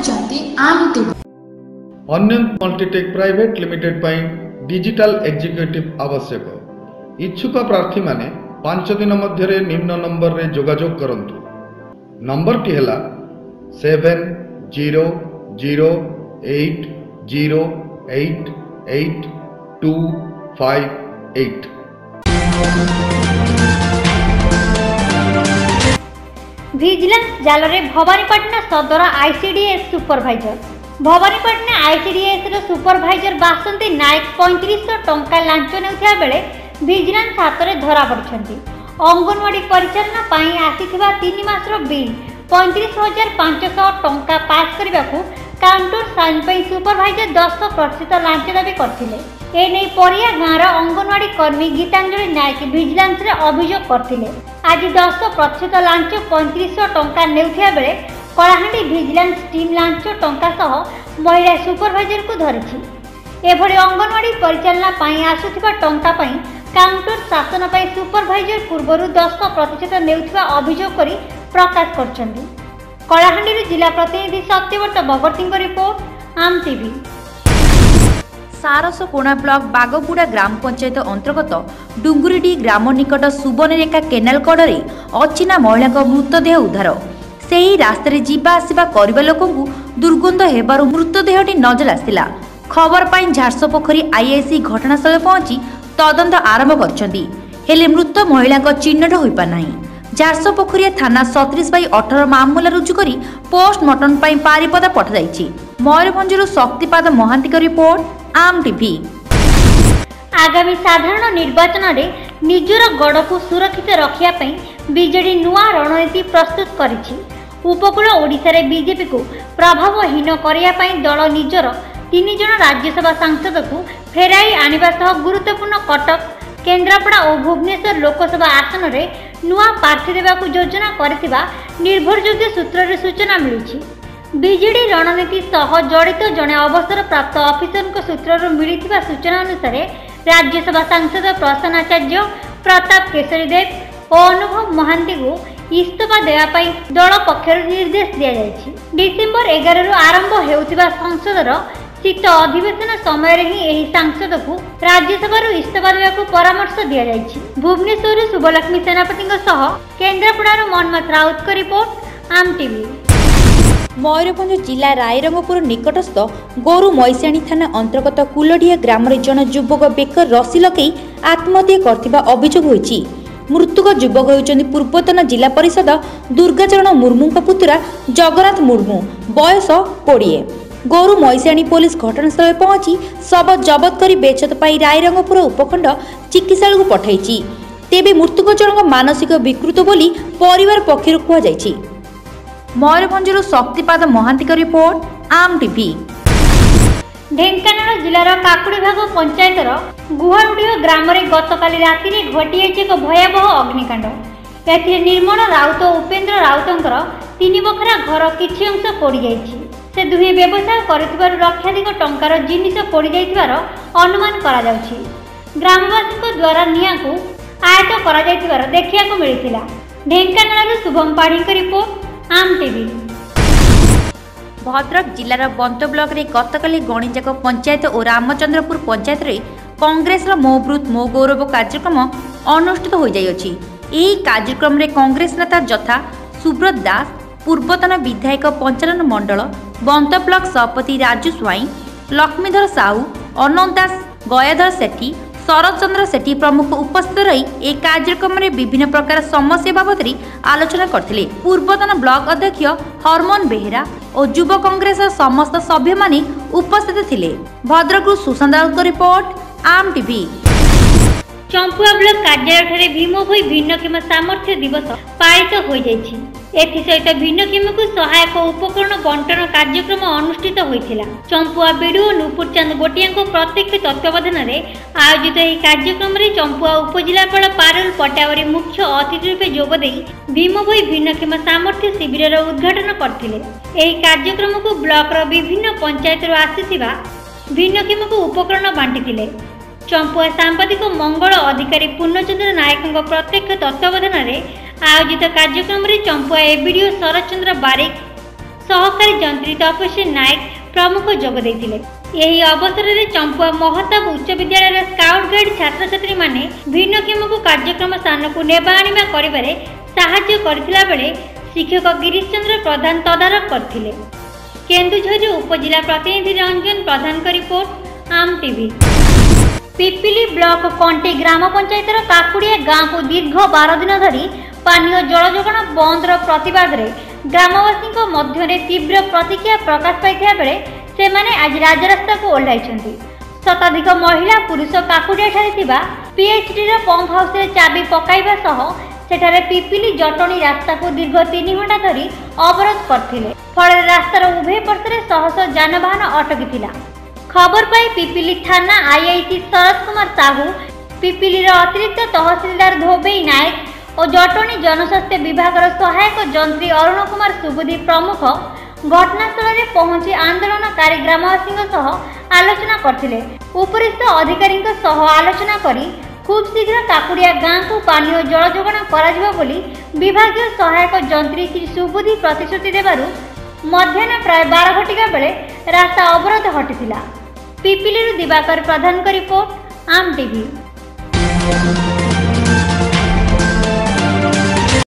देखुचंती Aama TV. अन्यंत Multitech private limited पाई digital executive आवश्यक। इच्छुक प्रार्थी माने 5 दिन मध्य निम्न नंबर रे जोगाजोग करंतु। नंबर टी हैला 7008088258। विजिलेंस जाल रे Bhawanipatna Sadar ICDS supervisor. Bhawanipatna ICDS रो सुपरभाइजर बासंती नायक 3500 टंका लांच नेउथिया बेले विजिलेंस हाथ में धरा पड़छंती। अंगनवाड़ी परिचालना पाई आसीथिबा 3 मासर बिल 35,500 टंका पास करने को काउंटर साइन पर सुपरभाइजर 10% लांच दाबी करथिले। एने परिया गाँव अंगनवाड़ी कर्मी गीतांजलि नायक विजिलेंस रे अभियोग करथिले। आज 10% लांच 3500 टंका नेउथिया बेले कलाहांडी विजिलेंस टीम लांच टंका सह महिला सुपरभाइजर को धरिछि। एभली अंगनवाड़ी परिचालना पाई आसुथिबा टंका पाई काउंटर शासन पाई सुपरभाइजर पूर्वरु 10% नेउथिबा अभियोग करी प्रकाश करछन्ती। कलाहांडी जिला प्रतिनिधि Satyabrata Bagarti report Aama TV. Saraskana block Bagpuda ग्राम पंचायत अंतर्गत डुंगुरीडी ग्राम निकट सुबनरेखा केनाल कड़े अचिना महिला मृतदेह उद्धार। सही रास्ता जीवा आसवा करने लोक दुर्गंध हेबारु मृतदेहटी नजर आसिला। खबर पाई झारसपोखरी आईआईसी घटनास्थल पहुंची तदंत आरंभ करछन्ती। हेले मृत महिला चिन्हट हो पारना। झारसपोखरिया थाना 37/18 मामला रुजु करी पोस्टमार्टम पाई पारिपदा पठा जायछि। मयूरभंजरु शक्तिपाद महांती रिपोर्ट आम टीवी। आगामी साधारण निर्वाचन रे निजर गड़ को सुरक्षित रखिया पई बीजेडी नुआ रणनीति प्रस्तुत करिछि। उपकूल ओडिशा रे बीजेपी को प्रभावहीन करिया पई दल निजर 3 जन राज्यसभा सांसद को फेराई आनिबा सह गुरुत्वपूर्ण कटक, केन्द्रापड़ा और भुवनेश्वर लोकसभा आसन रे नुआ प्रार्थी देवाकू योजना करथिबा निर्भरयोग्य सूत्र रे सूचना मिलुछि। बीजेडी रणनीति सह जड़ित जड़े अवसरप्राप्त अफिसर सूत्र मिलता सूचना अनुसार राज्यसभा सांसद प्रसन्नाचार्य, प्रताप केशरी देव और अनुभव महांती को इस्तीफा देवाई दल पक्षर निर्देश दि जाएगी। डिसेम्बर 11 रु आरंभ होउथिबा संसदर शीत अधिवेशन समय ही एही सांसद को राज्यसभा इस्तीफा देवाकू परामर्श दि जाएगी। भुवनेश्वर शुभलक्ष्मी सेनापति केन्द्रापड़ा मनमथ राउत का रिपोर्ट आम टीवी। मयूरभंज जिला रायरंगपुर निकटस्थ गोरु मैसाणी थाना अंतर्गत कुलडिया ग्राम जन युवक बेकर रसी लगे आत्महत्या करथिबा अभियोग होईछि। मृतक युवक होउछन्ति पूर्वतन जिला परिषद दुर्गाचरण मुर्मू पुत्रा जगन्नाथ मुर्मू, बयस 20। गोरु मैसाणी पुलिस घटनास्थल पहुंची शव जबत कर बेचत पाई रायरंगपुर उपखंड चिकित्सालय को पठाइछि। तेबे मृतक जनक मानसिक विकृत बोली परिवार पक्षर कहुଯାଇଛି। मयूरभंजरु शक्तिपाद महांती रिपोर्ट आम टीवी। ढेंकानाल जिलार काकुड़ीभाग पंचायतर गुहारुडीह ग्राम में गतकाली राति घटी एक भयावह अग्निकांड। एथिरे निर्मल राउत और उपेन्द्र राउतर 3 बखरा घर किछि अंश पोड़ी जाइछि। से दुहे व्यवसाय करिथिबारु लक्षाधिक टंकार जिनिस पोड़ी जाइथिबार अनुमान करा जाउछि। ग्रामवासी द्वारा निया को आयत्त करा जाइथिबार देखियाको मिलिथिला। Dhenkanal Subham Padhi report Aama TV. भद्रक जिलार बंत ब्लॉक रे गतकाली गणिजाक पंचायत और रामचंद्रपुर पंचायत रे कांग्रेस मो ब्रूत मो गौरव कार्यक्रम अनुष्ठित हो जाइछि। एही कार्यक्रम रे कांग्रेस नेता जथा सुब्रत दास, पूर्वतन विधायक पंचानन मंडल, बंत ब्लॉक सभापति राजू स्वाई, लक्ष्मीधर साहू, अनंत दास, गयाधर सेठी, शरद चंद्र सेठी प्रमुख उपस्थित रही एक कार्यक्रम में विभिन्न प्रकार समस्या बाबद आलोचना करथिले। पूर्वतन ब्लॉक अध्यक्ष हरमोन बेहेरा और युव कांग्रेस समस्त सभ्य माने उपस्थित थिले। Bhadrak Sushant Raut report Aama TV. Champua block कार्यालय भीम भई भिन्नक्षम सामर्थ्य दिवस पालित हो जाइछि। एथिसहित भिन्नक्षम को सहायक उपकरण बंटन कार्यक्रम अनुष्ठित होइथिला। चंपुआ बीडीओ नुपुर चंद गोटिया प्रत्यक्ष तत्वावधान में आयोजित यह कार्यक्रम में चंपुआ उपजिलापाल पारुल पटावरी मुख्य अतिथि रूपे जोगदे भीम भई भिन्नक्षम सामर्थ्य शिविर उद्घाटन करथिले। एही कार्यक्रम को ब्लॉक विभिन्न पंचायत आसीथिबा भिन्नक्षम को उपकरण बांटिथिले। चंपुआ सांबादिक मंगल अधिकारी पूर्णचंद्र नायक प्रत्यक्ष तत्वावधान में आयोजित कार्यक्रम में चंपुआ एबीडीओ शरद चंद्र बारिक सहकारी जंत्री तपस्वी नायक प्रमुख जोग देइथिले। एही अवसर में चंपुआ महताब उच्च विद्यालय स्काउट गाइड छात्र छात्री माने भिन्नक्षम को कार्यक्रम स्थान को नेबा आनिबा करिबारे साहाय्य करथिला बेले शिक्षक गिरीश चंद्र प्रधान तदारख करथिले। केन्दुझर उपजिला प्रतिनिधि रंजन प्रधान का report Aama TV. Pipili block Kante ग्राम पंचायतर काकुड़िया गांव को दीर्घ 12 दिन धरी पानीय जल जोगाण बंद प्रतिवाद रे ग्रामवासी मध्य तीव्र प्रतिक्रिया प्रकाश पाई बेले सेमाने आज राजरास्ता को ओह्लाइछन्ति। शताधिक महिला पुरुष काकुड़िया पीएचडी पंप हाउस रे चाबी पकाइबा सह सेठारे पिपिली जटणी रास्ता को दीर्घ 3 घंटा धरी अवरोध करथिले। फल रास्तार उभय पक्षरे शह शह जानवाहन अटकी। खबर पाई पिपिली थाना आईआईसी शरद कुमार साहू, पिपिली अतिरिक्त तहसीलदार धोबई नायक और जटणी जनस्वास्थ्य विभाग सहायक जंत्री अरुण कुमार सुबुद्धि प्रमुख घटनास्थल में पहुंची आंदोलनकारी ग्रामवासी आलोचना करथिले। उपरिस्थ अधिकारी आलोचना करी खूब शीघ्र काकुड़िया गांव को पानीय जल जोगाण करा बोली विभागीय सहायक जंत्री श्री सुबुद्धि प्रतिश्रुति देबारु मध्याह्न प्राय 12 घटिका बेले रास्ता अवरोध हटिथिला। पिपिली दिवाकर प्रधान का रिपोर्ट आम टीवी।